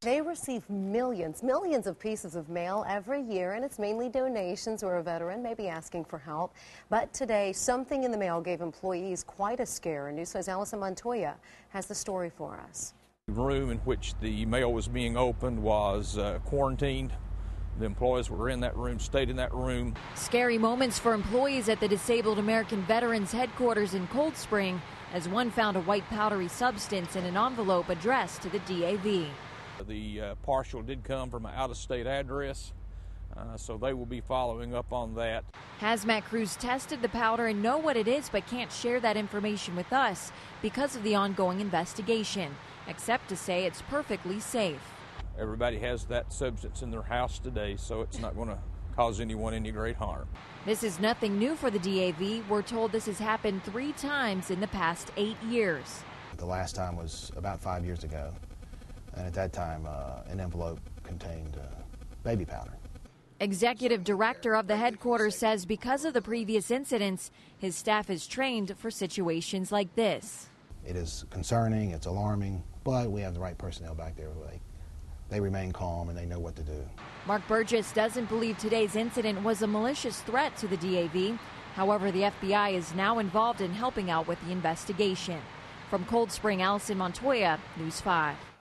They receive millions of pieces of mail every year, and it's mainly donations or a veteran may be asking for help. But today, something in the mail gave employees quite a scare. News 5's Alison Montoya has the story for us. The room in which the mail was being opened was quarantined. The employees were in that room, stayed in that room. Scary moments for employees at the Disabled American Veterans headquarters in Cold Spring, as one found a white powdery substance in an envelope addressed to the DAV. The partial did come from an out-of-state address, so they will be following up on that. Hazmat crews tested the powder and know what it is, but can't share that information with us because of the ongoing investigation, except to say it's perfectly safe. Everybody has that substance in their house today, so it's not going to cause anyone any great harm. This is nothing new for the DAV. We're told this has happened 3 times in the past 8 years. The last time was about 5 years ago, and at that time an envelope contained baby powder. Executive director of the headquarters says because of the previous incidents, his staff is trained for situations like this. It is concerning, it's alarming, but we have the right personnel back there. They remain calm and they know what to do. Mark Burgess doesn't believe today's incident was a malicious threat to the DAV. However, the FBI is now involved in helping out with the investigation. From Cold Spring, Alison Montoya, News 5.